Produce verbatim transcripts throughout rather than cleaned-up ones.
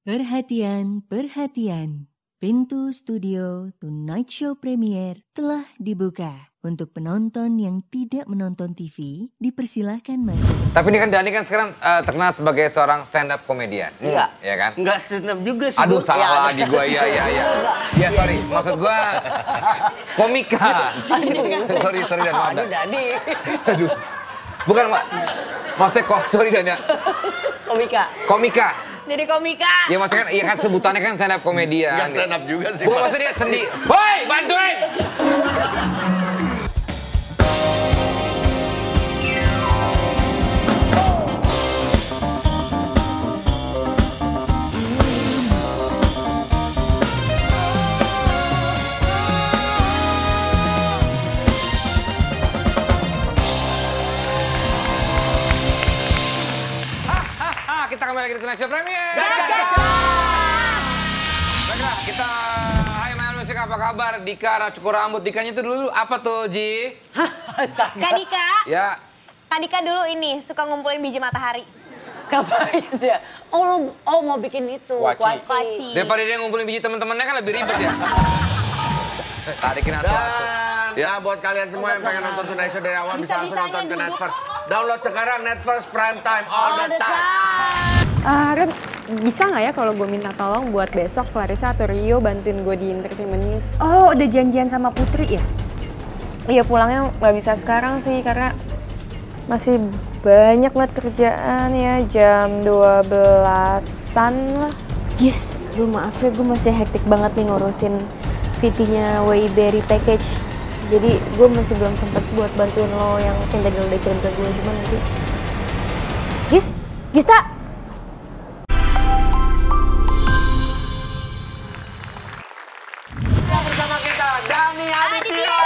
Perhatian, perhatian. Pintu studio Tonight Show Premier telah dibuka. Untuk penonton yang tidak menonton T V, dipersilahkan masuk. Tapi ini kan Dani kan sekarang uh, terkenal sebagai seorang stand up komedian. Enggak. Ya kan? Enggak stand up juga sih. Aduh, Bu. salah Ya, lagi gua. Iya, iya, iya. Ya, sorry. Maksud gua komika. sorry, sorry Dan. Aduh, Dani. Aduh. Bukan, Mbak. Maksudnya kok, sorry Dan ya. Komika. Komika. Jadi komika. Ya maksudnya kan, iya kan sebutannya kan stand up komedian. Enggak stand up juga sih. Bukan maksudnya dia sendi. Woi, bantuin! Kita kembali lagi di Tonight Show Premier. Baiklah, kita hai main musik apa kabar? Dika cukur rambut. Dikanya itu dulu apa tuh, Ji? Kak Dika. Ya. Kak Dika dulu ini suka ngumpulin biji matahari. Ngapain dia? Oh, oh mau bikin itu, Kuaci. kuaci. Kuaci. Daripada dia ngumpulin biji teman-temannya kan lebih ribet ya. Tarikin atu-atu. Dan Ya. nah, buat kalian semua yang pengen nonton Tonight Show dari awal bisa langsung Bisa-bisanya nonton ke duduk. Netflix. Download sekarang Netflix Prime Time all, the time. Ah, Ren, bisa nggak ya kalau gue minta tolong buat besok Clarissa atau Rio bantuin gue di Entertainment News? Oh, udah janjian sama Putri ya? Iya, pulangnya nggak bisa sekarang sih karena masih banyak banget kerjaan ya, jam dua belasan lah. Yes, lu maaf ya, gue masih hektik banget nih ngurusin V T-nya Wayberry Package. Jadi gue masih belum sempet buat bantuin lo yang yang tadi lo udah kirim ke gue, cuma nanti. Gis, Gista! Bersama kita Dani Aditya.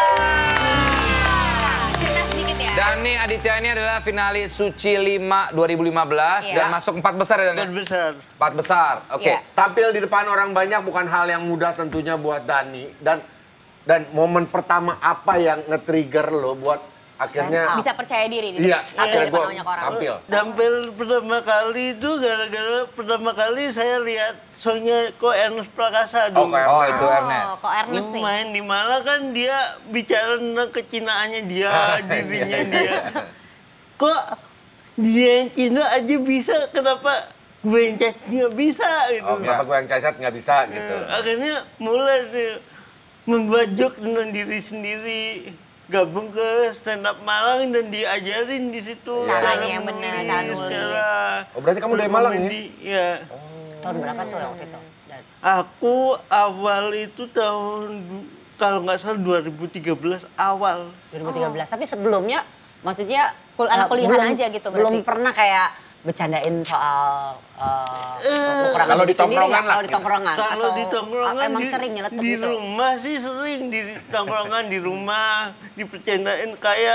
Cerita sedikit ya. Dani Aditya ini adalah finalis Suci lima dua ribu lima belas Iya. dan masuk empat besar ya, Dan? Empat besar. Empat besar, oke. Iya. Tampil di depan orang banyak bukan hal yang mudah tentunya buat Dani. Dan dan momen pertama apa yang nge-trigger lo buat akhirnya Bisa percaya diri di iya, depan, tampil di akhirnya depan gua banyak orang. tampil. Tampil pertama kali itu gara-gara pertama kali saya lihat songnya Ko Ernest Prakasa Oh, dulu. kayak Oh, itu Ernest. Oh, kok Ernest Yang sih? main di Malang kan dia bicara tentang kecinaannya dia, dirinya Iya, dia. Kok dia yang Cina aja bisa, kenapa gue yang cacat nggak bisa gitu. Oh, kenapa gue yang cacat nggak bisa gitu. Nah, akhirnya mulai deh membuat joke tentang diri sendiri, gabung ke stand up Malang dan diajarin di situ Caranya cara yang benar, menulis, cara nulis. cara Oh, berarti kamu dari Malang ya? berkomedi. Iya. Tahun berapa tuh waktu itu? Dan Aku awal itu tahun du- kalau nggak salah dua ribu tiga belas awal. dua ribu tiga belas, tapi sebelumnya maksudnya Kul- anak eh, kuliahan belum- aja gitu Belum berarti? pernah kayak bercandain soal uh, kekurangan Kalau di diri sendiri tongkrongan nggak? lah. Kalau di tongkrongan Kalau atau di tongkrongan emang di, sering nyeletuk di gitu? rumah sih sering di tongkrongan di rumah dipercandain kayak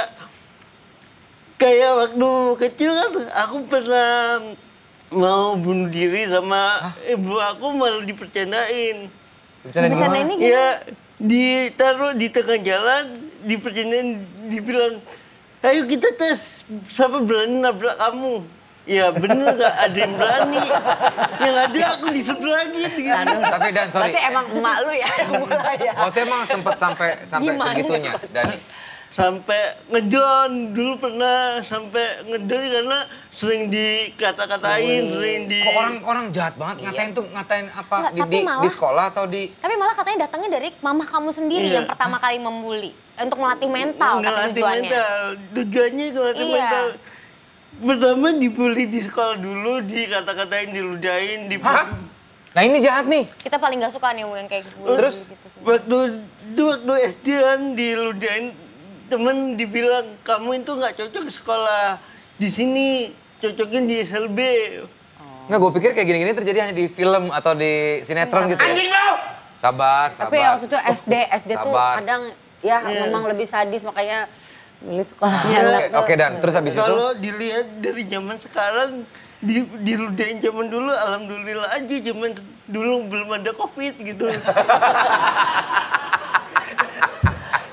kayak waktu kecil kan aku pernah mau bunuh diri sama ibu aku malah dipercandain. Bercanda Bercanda gimana? ini gimana? Ya ditaruh di tengah jalan dipercandain dibilang ayo kita tes siapa berani nabrak kamu. Ya bener gak ada yang berani. Yang ada aku diseberangin gitu. Aduh, Tapi Dan, sorry. berarti emang emak lu ya yang mulai ya? Oh, itu emang sempet sampai sampai Gimana segitunya, kok? Dani. Sampai ngedon dulu pernah sampai ngedon karena sering dikata-katain, sering di Kok orang-orang jahat banget ngatain tuh ngatain apa Nggak, di, tapi di, malah- di sekolah atau di Tapi malah katanya datangnya dari mamah kamu sendiri Iya. yang pertama kali membuli. Untuk melatih mental, tapi ngelatih tujuannya. mental. Tujuannya ngelatih Iya. mental. Pertama dibully di sekolah dulu, dikata-katain, diludahin, di Hah? Nah ini jahat nih. Kita paling gak suka nih yang kayak gitu. Terus? gitu semua. Waktu itu waktu S D kan diludahin, temen dibilang kamu itu nggak cocok sekolah di sini, cocokin di S L B. Nggak, gue pikir kayak gini-gini terjadi hanya di film atau di sinetron gitu ya. Anjing lo! Sabar, sabar. Tapi ya waktu itu S D, S D tuh Sabar. kadang ya Iya. memang lebih sadis makanya milih sekolah Iya. anak Oke, tuh. oke, Dan. Terus habis itu? Kalau dilihat dari zaman sekarang, di, diludahin zaman dulu, alhamdulillah aja zaman dulu belum ada covid gitu.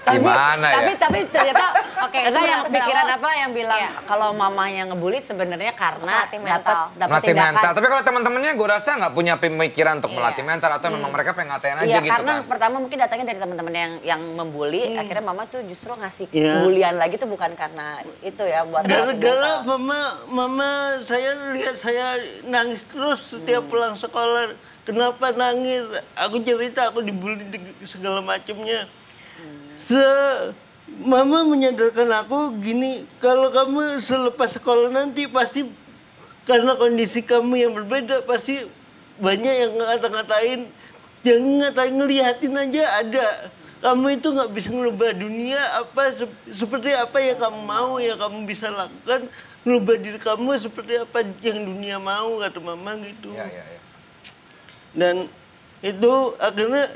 Tapi, Gimana ya? tapi, tapi ternyata, Oke, ternyata itu yang berawal- pikiran apa yang bilang Iya. kalau mamahnya ngebully sebenarnya karena Melatih dapat mental. dapat Melatih tindakan. mental. Tapi kalau teman-temannya gue rasa nggak punya pemikiran untuk Iya. melatih mental atau memang mereka pengen ngatain aja Iya, gitu karena kan. pertama mungkin datangnya dari teman-teman yang yang membuli, akhirnya mama tuh justru ngasih Iya. bulian lagi tuh bukan karena itu ya buat melatih Gara-gara mental. mama, mama saya lihat saya nangis terus setiap pulang sekolah. Kenapa nangis? Aku cerita, aku dibully di- segala macamnya. Se Mama menyadarkan aku gini, kalau kamu selepas sekolah nanti pasti karena kondisi kamu yang berbeda pasti banyak yang ngata-ngatain, jangan ngatain, ngeliatin aja ada. Kamu itu nggak bisa ngerubah dunia apa sep- seperti apa yang kamu mau, yang kamu bisa lakukan, ngerubah diri kamu seperti apa yang dunia mau, kata mama gitu. Iya, iya, iya. Dan itu akhirnya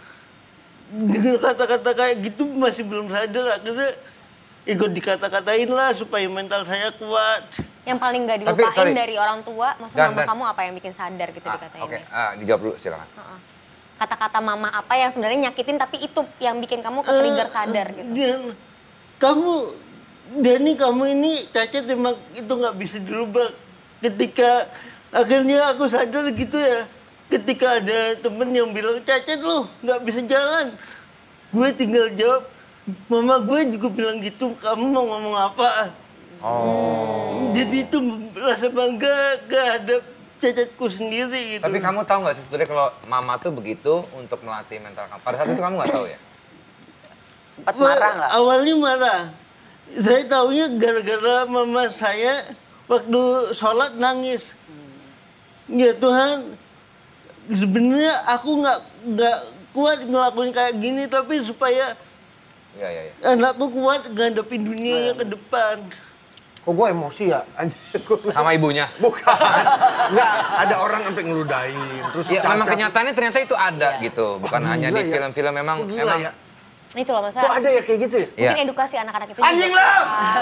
dengan kata-kata kayak gitu masih belum sadar, akhirnya ikut dikata-katain lah supaya mental saya kuat. Yang paling gak Tapi, dilupain sorry. dari orang tua, maksud Dan- mama dan- kamu apa yang bikin sadar gitu Ah, dikatain? Oke, ah, dijawab dulu silakan. Heeh. Kata-kata mama apa yang sebenarnya nyakitin tapi itu yang bikin kamu ke trigger Eh, sadar eh, gitu? Dan kamu, Dani kamu ini cacat emang itu nggak bisa dirubah. Ketika akhirnya aku sadar gitu ya, ketika ada temen yang bilang cacat lu nggak bisa jalan, gue tinggal jawab, mama gue juga bilang gitu, kamu mau ngomong apa? Oh. Jadi itu rasa bangga kehadap cacatku sendiri gitu. Tapi kamu tahu nggak sih sebenarnya kalau mama tuh begitu untuk melatih mental kamu? Pada saat itu kamu nggak tahu ya? Sempat Wah, marah nggak? Awalnya marah. Saya taunya gara-gara mama saya waktu sholat nangis. Ya Tuhan, sebenarnya aku nggak nggak kuat ngelakuin kayak gini, tapi supaya Iya, iya, iya. anakku kuat ngadepin dunia ke depan. Kok gue emosi ya? Anjir, gua bilang, Sama ibunya. bukan. Nggak, ada orang sampai ngeludahin. Terus Ya memang cacat. kenyataannya ternyata itu ada gitu, bukan Wah, hanya gila di ya. film-film memang Kok gila memang. ya? Itu loh masa. Kok ada ya kayak gitu ya? Iya. Mungkin edukasi anak-anak itu Anjing juga. lo!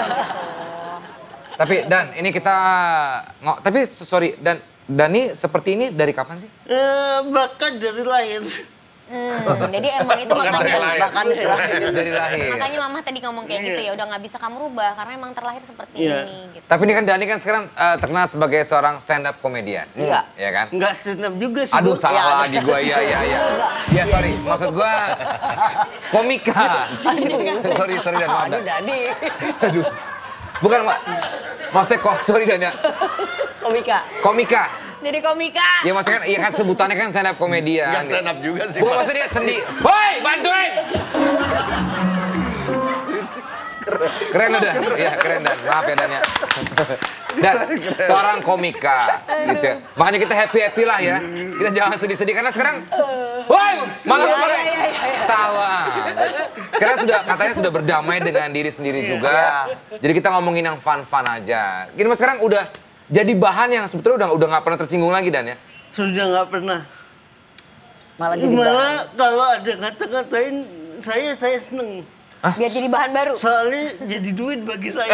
Tapi Dan ini kita nggak. Tapi sorry Dan Dani seperti ini dari kapan sih? Eh, bakat dari lahir. Hmm, jadi emang itu Bahkan dari makanya lahir. Bahkan dari lahir. Dari lahir. makanya mama tadi ngomong kayak gitu ya udah nggak bisa kamu rubah karena emang terlahir seperti Iya. ini gitu. Tapi ini kan Dani kan sekarang eh, terkenal sebagai seorang stand up komedian. Iya. Ya kan? Nggak stand up juga sih. Aduh Bu. salah Iya, lagi gua ya ya ya. Ya sorry, maksud gua komika. sorry sorry Dan maaf Dan. Aduh, Dani. Aduh. Bukan Mak. Maksudnya kok sorry Dan ya. Komika. Komika. Jadi komika. Ya maksudnya kan iya kan sebutannya kan stand up komedian. Nggak stand up juga sih, Bukan Pak. maksudnya dia sendi. Woi, bantuin. Keren udah. Iya, keren Dan. Maaf ya Dan ya. Dan seorang komika gitu ya. Makanya kita happy-happy lah ya. Kita jangan sedih-sedih karena sekarang woi, malah pada tawa. Sekarang sudah katanya sudah berdamai dengan diri sendiri juga. Jadi kita ngomongin yang fun-fun aja. Gini Mas sekarang udah jadi bahan yang sebetulnya udah udah nggak pernah tersinggung lagi Dan ya. Sudah nggak pernah. Malah jadi Malah bahan. kalau ada kata-katain saya, saya seneng. Biar jadi bahan baru. Soalnya jadi duit bagi saya.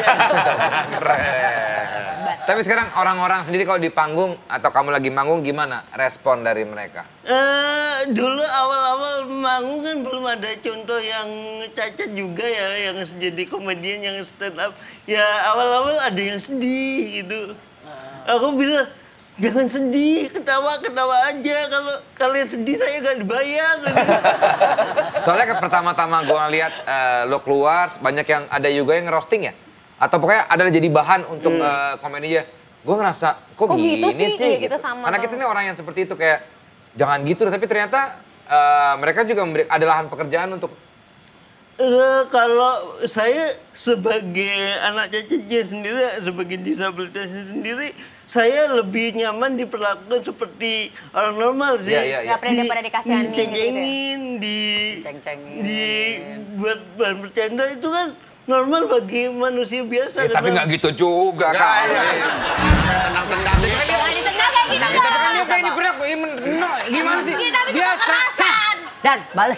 Tapi sekarang orang-orang sendiri kalau di panggung atau kamu lagi manggung gimana respon dari mereka? Eh, dulu awal-awal manggung kan belum ada contoh yang cacat juga ya, yang jadi komedian, yang stand up. Ya awal-awal ada yang sedih gitu. Aku bilang, jangan sedih, ketawa-ketawa aja. Kalau kalian sedih saya gak dibayar. Soalnya kan pertama-tama gue ngeliat eh, lo keluar, banyak yang ada juga yang ngerosting ya? Atau pokoknya ada jadi bahan untuk eh, komedinya. Gue ngerasa, kok, Kok gini gitu sih? sih? Iya, kita sama Karena tuh. kita ini orang yang seperti itu kayak, jangan gitu. Tapi ternyata eh, mereka juga memberi, ada lahan pekerjaan untuk Eh, kalau saya sebagai anak cacatnya sendiri, sebagai disabilitasnya sendiri, saya lebih nyaman diperlakukan seperti orang normal sih. Iya, iya, iya. Nggak pernah daripada dikasihanin gitu, diceng-cengin, di, Ceng-cengin. di buat bahan bercanda itu kan normal bagi manusia biasa. Ya, tapi karena- nggak gitu juga Nggak, kan. iya. Tenang-tenang. Jangan ditendang kayak gitu Tapi kan dong. dia pengen diberak, no, gimana sih? Iya, tapi itu Biasa. kekerasan. Dan bales.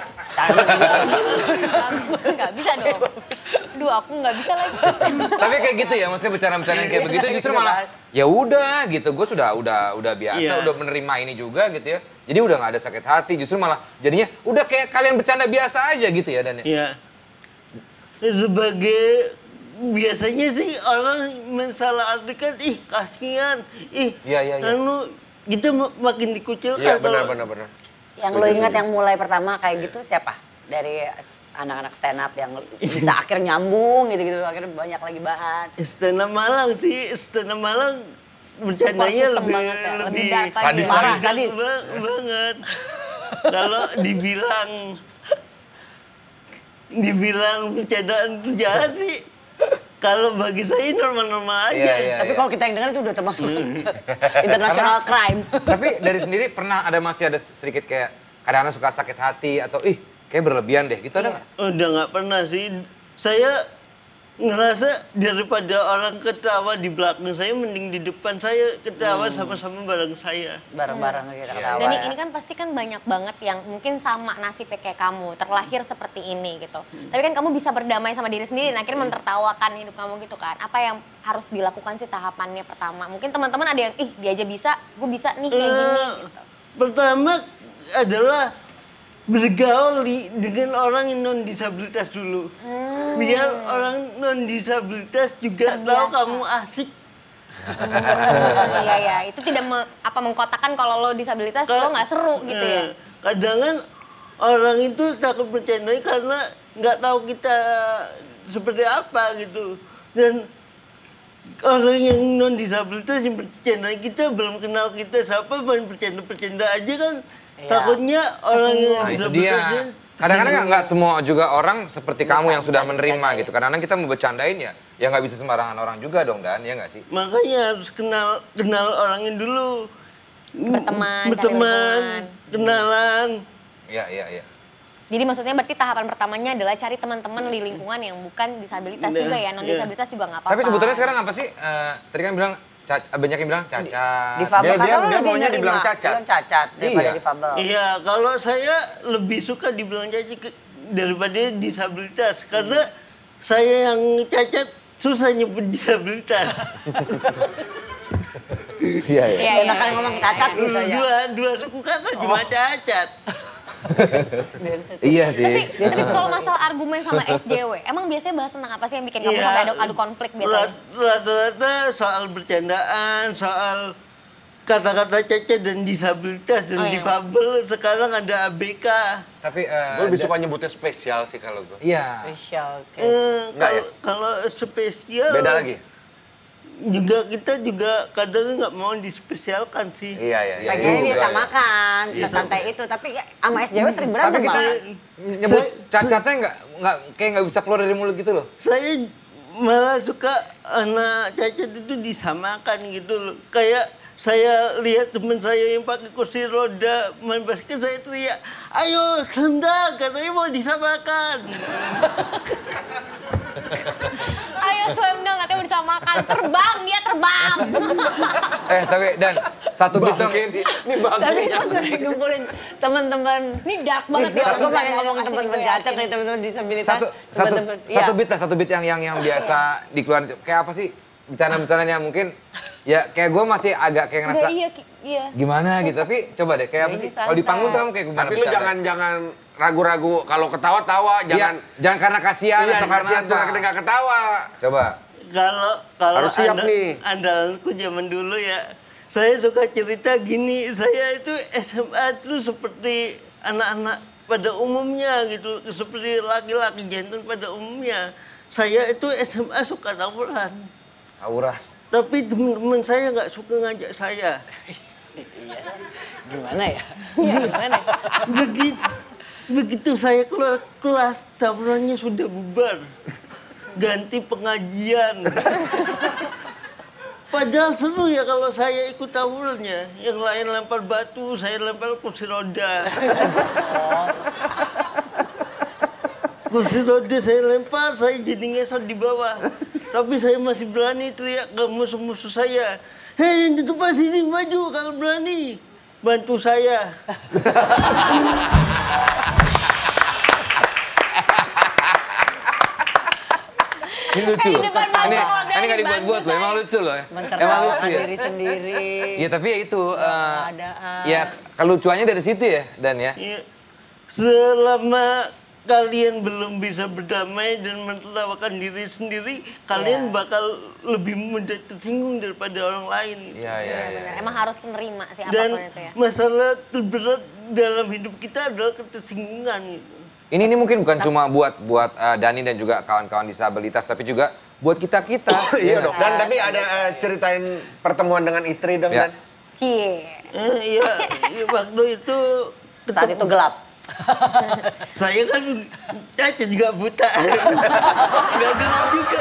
Nggak bisa dong. Duh, aku nggak bisa lagi. Tapi kayak gitu ya, maksudnya bercanda-bercanda yang kayak begitu justru malah ya udah gitu. Gue sudah udah udah biasa, Iya. udah menerima ini juga gitu ya. Jadi udah nggak ada sakit hati, justru malah jadinya udah kayak kalian bercanda biasa aja gitu ya Dan ya. Iya. sebagai biasanya sih orang mensalahartikan, ih kasihan, ih Iya, iya, iya. kan lu kita ma- makin dikucilkan. Iya kalau- benar benar benar. Yang lo ingat yang mulai pertama kayak gitu siapa? Dari anak-anak stand up yang bisa akhirnya nyambung gitu-gitu, akhirnya banyak lagi bahan. Stand up Malang sih, stand up Malang bercandanya system lebih banget ya, lebih dark lagi sadis ya. Marah, sadis sadis. ba- banget. Kalau dibilang dibilang bercandaan itu jahat sih. Kalau bagi saya normal-normal aja. Iya, iya, Tapi iya. kalau kita yang dengar itu udah termasuk international crime. Tapi dari sendiri pernah ada masih ada sedikit kayak kadang-kadang suka sakit hati atau ih kayak berlebihan deh gitu ada nggak? Udah nggak pernah sih. Saya ngerasa daripada orang ketawa di belakang saya, mending di depan saya ketawa sama-sama bareng saya. Bareng-bareng kita ketawa. Dan ya. ini kan pasti kan banyak banget yang mungkin sama nasibnya kayak kamu, terlahir seperti ini gitu. Tapi kan kamu bisa berdamai sama diri sendiri dan akhirnya mentertawakan hidup kamu gitu kan. Apa yang harus dilakukan sih tahapannya pertama? Mungkin teman-teman ada yang, ih dia aja bisa, gue bisa nih kayak gini Eh, gitu. Pertama adalah bergaul di- dengan orang yang non disabilitas dulu. Biar orang non disabilitas juga tahu Terbiasa. kamu asik. Iya ya, itu tidak me- apa mengkotakan kalau lo disabilitas lo nggak seru gitu ya. Eh, Kadang kan orang itu takut bercandai karena nggak tahu kita seperti apa gitu. Dan orang yang non disabilitas yang bercanda kita belum kenal kita siapa, main bercanda-bercanda aja kan. Iya. Takutnya orang yang Nah itu disabilitasnya dia. Kadang-kadang nggak nggak semua juga orang seperti kamu yang sudah bisa menerima bercanda, gitu. Kadang-kadang kita mau bercandain ya, ya nggak bisa sembarangan orang juga dong Dan, ya nggak sih? makanya harus kenal kenal orangnya dulu. Berteman, cari berteman, lingkungan. kenalan. Iya, iya, iya. Jadi maksudnya berarti tahapan pertamanya adalah cari teman-teman di lingkungan yang bukan disabilitas Nah, juga ya, non disabilitas juga nggak apa-apa. Tapi sebetulnya sekarang apa sih? Eh, tadi kan bilang, cac- banyak yang bilang cacat. Difabel, Dia- kata dia- lo dia lebih maunya nerima. dibilang cacat. Bilang cacat daripada Iya. difabel. Iya, kalau saya lebih suka dibilang cacat ke- daripada disabilitas karena saya yang cacat susah nyebut disabilitas. Iya, iya. Iya, iya, Enakan iya, ngomong iya, cacat iya. gitu ya. dua dua suku kata cuma cacat. Iya sih. Tapi, tapi kalau masalah argumen sama S J W, emang biasanya bahas tentang apa sih yang bikin kamu Iya. sampai adu, adu konflik biasanya? Rat- Rata-rata soal bercandaan, soal kata-kata cacat dan disabilitas dan Oh, iya. difabel. Sekarang ada A B K. Tapi eh, Gue lebih da- suka nyebutnya spesial sih kalau gue. Iya. Spesial case. Eh, Enggak kalau ya? kalau spesial Beda lagi? juga kita juga kadang nggak mau dispesialkan sih. Iya iya iya. Pengennya juga, dia samakan, Iya. sesantai itu. Tapi ya, sama S J W sering Tapi berantem kita malah. nyebut cacatnya nggak nggak kayak nggak bisa keluar dari mulut gitu loh. Saya malah suka anak cacat itu disamakan gitu loh. Kayak saya lihat teman saya yang pakai kursi roda main basket, saya teriak, ayo sendang, katanya mau disamakan. Ayo slam dong, katanya bisa makan. Terbang, dia terbang. Eh tapi Dan satu bit dong. Bangke nih, ini bangke. Tapi itu sering ngumpulin teman-teman. Ini dark banget ya. Gue pengen Kita ngomong pasti teman-teman gue cacat yakin. nih, teman-teman disabilitas. Satu satu teman-teman- satu iya. bit lah, satu bit yang yang yang biasa dikeluarin. Kayak apa sih? Bercanda-bercandanya mungkin ya kayak gue masih agak kayak ngerasa Nggak, iya, ki- iya. gimana gitu. Tapi coba deh kayak apa Ini sih? santai. Kalau di panggung tuh kamu kayak gimana? Tapi lu bercanda? jangan jangan ragu-ragu kalau ketawa tawa, Iya, jangan jangan karena kasihan iya, atau karena kasihan tuh apa. kita nggak ketawa. Coba. Kalau kalau Harus siap anda- nih. andalanku zaman dulu ya, saya suka cerita gini, saya itu S M A itu seperti anak-anak pada umumnya gitu, seperti laki-laki jantan pada umumnya. Saya itu S M A suka tawuran, Aura. tapi teman-teman saya nggak suka ngajak saya. Gimana ya? Gimana? Begitu, begitu saya keluar kelas, tawurannya sudah bubar. Ganti pengajian. Padahal seru ya kalau saya ikut tawurannya. Yang lain lempar batu, saya lempar kursi roda. Kursi roda saya lempar, saya jadi ngesot di bawah. Tapi saya masih berani teriak ke musuh-musuh saya. Hei, yang di depan sini maju kalau berani. Bantu saya. Ini lucu. Eh, di depan mata Ini kalau ini berani nggak dibuat-buat loh, emang lucu loh. ya. Emang lucu Mentertawakan ya. diri sendiri. Iya tapi ya itu, eh, Keadaan. ya kelucuannya dari situ ya Dan ya. Iya. Selama kalian belum bisa berdamai dan menertawakan diri sendiri, kalian Iya. bakal lebih mudah tersinggung daripada orang lain. Iya, iya, iya. Benar, emang harus menerima sih Dan apapun itu ya. masalah terberat dalam hidup kita adalah ketersinggungan. Gitu. Ini ini mungkin bukan cuma buat buat uh, Dani dan juga kawan-kawan disabilitas, tapi juga buat kita-kita. Iya nggak dong. sih? Dan tapi ada eh, ceritain pertemuan dengan istri dong Ya. Dan. Cie. Eh, iya, iya, waktu itu Saat itu gelap. saya kan cacat juga buta. Nggak gelap juga.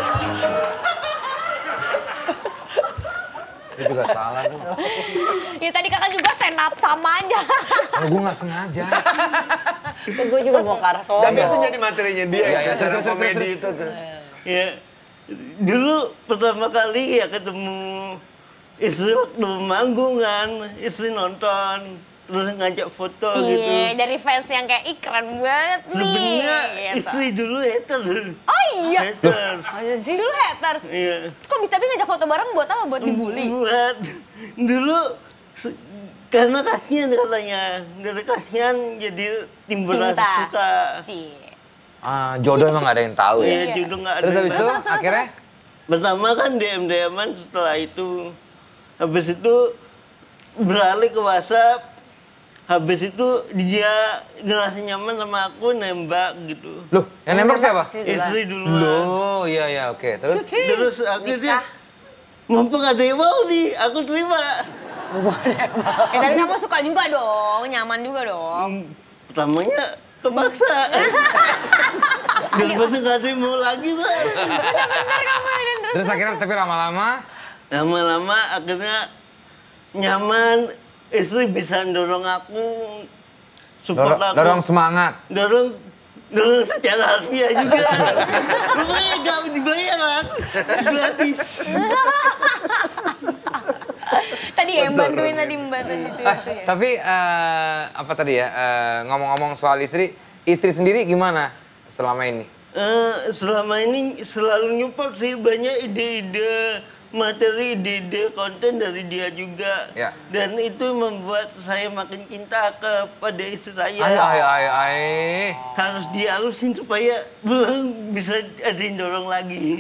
Itu juga salah tuh. Ya tadi kakak juga stand up sama aja. Kalau gue nggak sengaja. Gue juga mau ke arah sono. Tapi itu jadi materinya dia, Iya, iya, acara terus, terus, komedi itu tuh. Ya, dulu pertama kali ya ketemu istri waktu manggung kan, istri nonton, terus ngajak foto gitu. Cie, dari fans yang kayak ih keren banget nih. Sebenarnya gitu. istri dulu hater. Oh iya. Hater. Dulu haters. Iya. Kok bisa tapi ngajak foto bareng buat apa? Buat dibully? Buat dulu se- karena kasihan katanya, dari kasihan jadi timbul rasa Cinta. suka. Cie. Ah, jodoh emang nggak ada yang tahu ya. Iya, jodoh nggak ada. Terus habis itu Terus, terus, akhirnya Pertama kan D M D M-an, setelah itu habis itu beralih ke WhatsApp. Habis itu dia ngerasa nyaman sama aku, nembak gitu. loh, yang nembak siapa? Istri duluan. Loh, iya iya oke. Terus Terus akhirnya mumpung ada yang mau nih, aku terima. Eh tapi kamu suka juga dong, nyaman juga dong. Pertamanya kepaksa. Daripada nggak ada yang mau lagi, Bang. Bener kamu ya, dan terus. terus akhirnya tapi lama-lama Lama-lama akhirnya nyaman, istri bisa dorong aku, support dorong, aku. dorong semangat. dorong dorong secara harfiah juga. Pokoknya gak dibayar kan, gratis. Tadi ya yang bantuin tadi mbak tadi itu. Ah, itu ya. tapi eh, apa tadi ya eh, ngomong-ngomong soal istri, istri sendiri gimana selama ini? Eh, selama ini selalu nyupport sih, banyak ide-ide materi, ide-ide konten dari dia juga. Ya. Dan itu membuat saya makin cinta kepada istri saya. Ayo ayo ayo ayo. Harus dihalusin supaya belum bisa ada yang dorong lagi.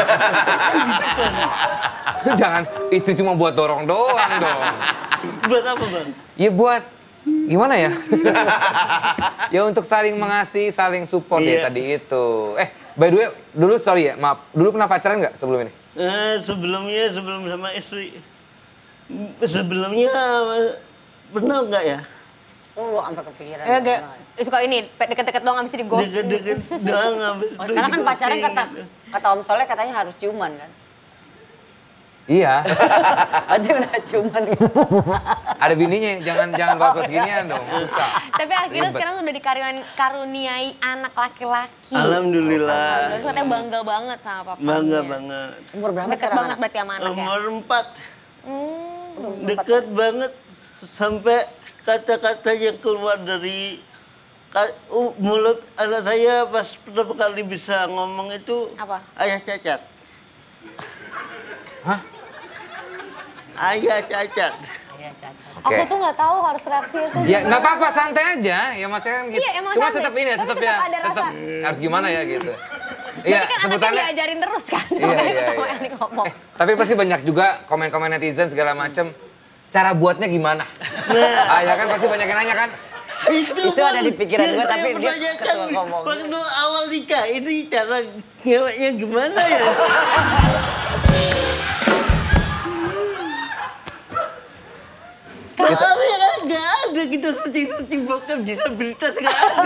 Jangan istri cuma buat dorong doang dong. Buat apa, Bang? Ya buat gimana ya? Ya untuk saling mengasihi, saling support ya Iya. tadi itu. Eh, by the way, dulu sorry ya, maaf. Dulu pernah pacaran nggak sebelum ini? Eh, sebelumnya, sebelum sama istri. Sebelumnya pernah nggak ya? Oh, sampai kepikiran. Eh, gak, suka ini deket-deket doang abis di ghost. Deket-deket doang habis itu Karena kan pacaran di-ghosting kata gitu. kata Om Soleh katanya harus ciuman kan. Iya. Berarti udah ciuman gitu. Ada bininya, jangan jangan gosip ginian dong, susah. Tapi akhirnya Ribet. sekarang sudah dikaruniai anak laki-laki. Alhamdulillah. Terus katanya bangga banget sama papanya. Bangga banget. Umur berapa Deket sekarang? banget berarti sama anaknya. Umur empat. Hmm. Dekat banget. Sampai kata-kata yang keluar dari ka- uh, mulut anak saya pas pertama kali bisa ngomong itu Apa? ayah cacat. Hah? Ayah cacat. Iya, cacat. Oke. Aku tuh nggak tahu harus reaksi itu. Ya nggak apa-apa, santai aja. Ya maksudnya kan gitu. Iya, emang Cuma santai. tetap ini ya, Tapi tetap tetap ya, ada rasa. tetap harus gimana ya gitu. Berarti Iya, kan anaknya sebutannya. diajarin terus kan. Iya, Makanya iya, ketawa iya. yang ngomong. Eh, tapi pasti banyak juga komen-komen netizen segala macem. Cara buatnya gimana? Ah, ya kan pasti banyak yang nanya kan? Itu, Itu ada Bang, di pikiran yang gua, saya tapi dia pertanyakan ketua ngomong. Waktu awal nikah, itu cara ngeweknya gimana ya? Soalnya kan nggak ada kita searching-searching bokep disabilitas nggak ada.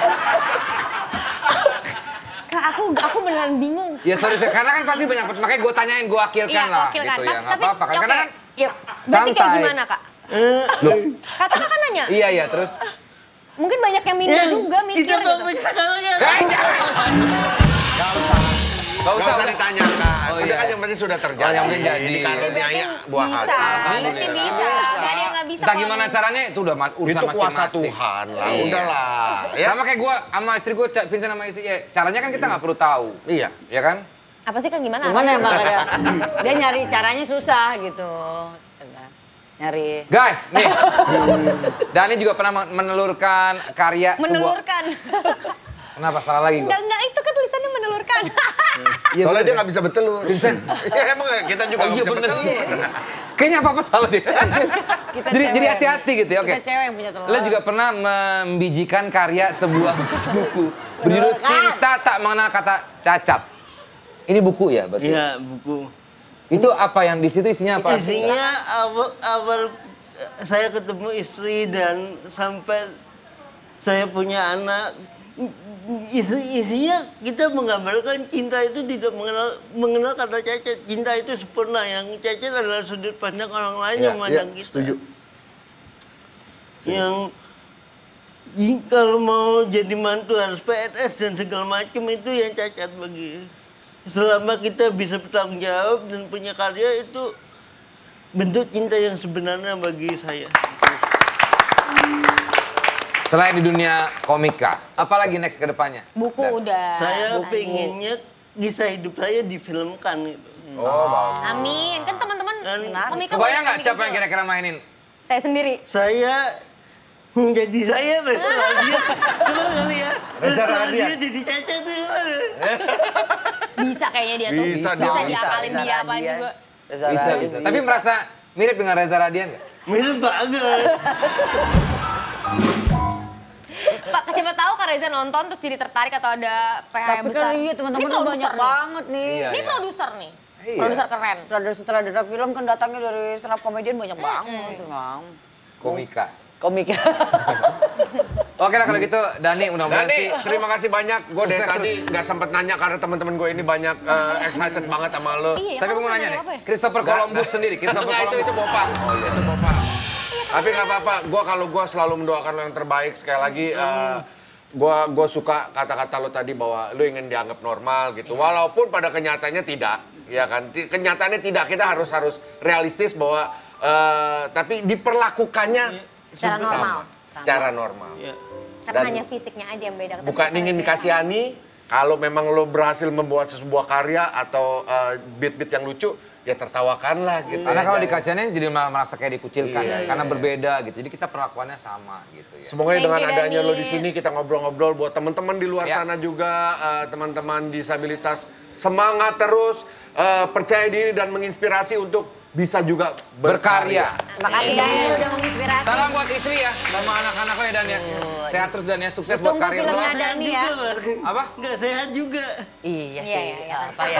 Kak, aku aku beneran bingung. Ya sorry, sorry, karena kan pasti banyak, makanya gue tanyain, gue wakilkan Iya, lah wakil gitu kan. ya, nggak Tapi- apa-apa kan, oke. karena kan Ya, berarti kayak santai. gimana kak? Eh, Kata kakak nanya. iya iya terus. Mungkin banyak yang minder yang juga mikir kita gitu. balik sekarang ya. Eh, jangan. Gak usah. Gak Gak usah, usah udah. ditanyakan. Oh, Udah iya. kan yang penting sudah terjadi. Oh, yang penting jadi. Dikaruniai buah hati. Bisa, berarti Alhamdulillah. bisa. Gak ada yang nggak bisa. Entah kalau gimana caranya, itu udah ma- urusan Itu kuasa masing-masing. Tuhan lah. Iya. Udahlah. Ya. Sama kayak gue sama istri gue, Vincent sama istri, ya, caranya kan kita nggak perlu tahu. Iya. Ya kan? Apa sih kan gimana? Cuman emang ada, dia nyari caranya susah gitu. Nyari. Guys, nih. Dani juga pernah menelurkan karya sebuah- Menelurkan. Kenapa salah lagi gua? Enggak, enggak, itu kan tulisannya menelurkan. Iya, Soalnya bener dia ya. nggak bisa betelur. Vincent. Ya emang kita juga Oh, nggak iya bisa bener. betelur. Kayaknya apa-apa salah deh. Kita jadi cewek. jadi hati-hati gitu ya, oke. Kita cewek yang punya telur. Lo juga pernah membijikan karya sebuah buku berjudul Menelurkan. Cinta Tak Mengenal Kata Cacat. Ini buku ya berarti? Iya, buku. Itu apa yang di situ isinya apa? Isinya awal, awal saya ketemu istri dan sampai saya punya anak. Isi, isinya kita menggambarkan cinta itu tidak mengenal mengenal kata cacat. Cinta itu sempurna, yang cacat adalah sudut pandang orang lain Iya, yang memandang iya, kita. setuju. Yang i- kalau mau jadi mantu harus P N S dan segala macam, itu yang cacat bagi. Selama kita bisa bertanggung jawab dan punya karya, itu bentuk cinta yang sebenarnya bagi saya. Selain di dunia komika, apalagi next ke depannya? Buku Dan- udah. Saya tadi. pengennya kisah hidup saya difilmkan gitu. Oh, bagus. Amin. Kan teman-teman Benar. komika Kebayang banyak nggak siapa yang juga. kira-kira mainin? Saya sendiri. Saya menjadi saya Reza Radian. Coba kali ya. Reza Radian. Dia jadi cacat tuh. Bisa kayaknya dia tuh. Bisa, bisa bisa, diakalin bisa, dia apa Radian. juga. Bisa, bisa. Tapi merasa mirip dengan Reza Radian nggak? Mirip banget. Pak, siapa tahu Kak Reza nonton terus jadi tertarik atau ada P H yang Tapi besar. kan iya teman-teman Ini banyak produser nih. banget nih. Iya, Ini iya. produser nih. Iya. Produser keren. Sutradara-sutradara film kan datangnya dari stand up comedian banyak banget. Bang. Komika. Komik. Oke lah kalau gitu, Dani mudah-mudahan Dani, sih. terima kasih banyak. Gue dari Sukses tadi nggak sempet nanya karena teman-teman gue ini banyak eh, excited banget sama lo. Iya, Tapi gue mau kamu nanya nih, apa ya? Christopher Nggak, Columbus nggak. sendiri, Christopher Nggak, itu Columbus. itu Bopang. Oh iya. Itu Bopang. Tapi nggak apa-apa. Gue kalau gue selalu mendoakan lo yang terbaik. Sekali lagi, eh, gue gue suka kata-kata lo tadi bahwa lo ingin dianggap normal gitu. Walaupun pada kenyataannya tidak, ya kan? Ti- Kenyataannya tidak. Kita harus harus realistis bahwa, eh, tapi diperlakukannya Secara sama. normal. Secara normal. Ya. Karena Dan- hanya fisiknya aja yang beda. Bukan ingin dikasihani, kalau memang lo berhasil membuat sebuah karya atau uh, beat-beat yang lucu, ya tertawakanlah gitu. Karena ya. kalau Dan- dikasihanin jadi malah merasa kayak dikucilkan Iya, ya, karena berbeda gitu. Jadi kita perlakuannya sama gitu ya. Semoga Thank dengan you, adanya Dani. lo di sini kita ngobrol-ngobrol buat teman-teman di luar Ya. sana juga, uh, teman-teman disabilitas, semangat terus, uh, percaya diri dan menginspirasi untuk bisa juga berkarya. Berkarya. Makasih Dani udah menginspirasi. Salam buat istri ya, sama anak-anak lo ya Dan ya. Sehat terus Dan ya, sukses buat Tunggu karir lo. filmnya Dani ya. Apa? Nggak sehat juga. Iya Iya, sih. iya, iya. Apa ya?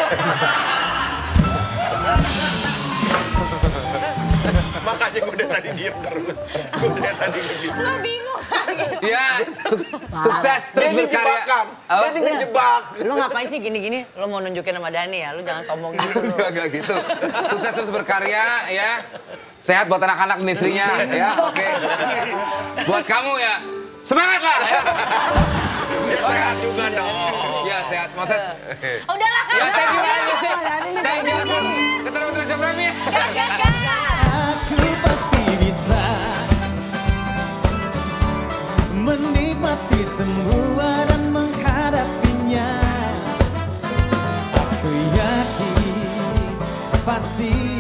Makanya gue dari tadi diem terus. Gue dari tadi diem. Lo bingung kan? Iya, suk- sukses Dia terus ini berkarya. jebakan, Apa? dia ini ngejebak. Lu ngapain sih gini-gini? Lu mau nunjukin sama Dani ya? Lu jangan sombong gitu. lu. Enggak, enggak gitu. Sukses terus berkarya ya. Sehat buat anak-anak dan istrinya ya, oke. Buat kamu ya, semangat lah ya. Dia sehat juga dong. Ya sehat, Moses. Udahlah kan. Ya, thank you very much. Thank you. Ketemu terus ya, Bram ya. Gas, gas, gas. Aku pasti bisa menikmati semua dan menghadapinya. Aku yakin pasti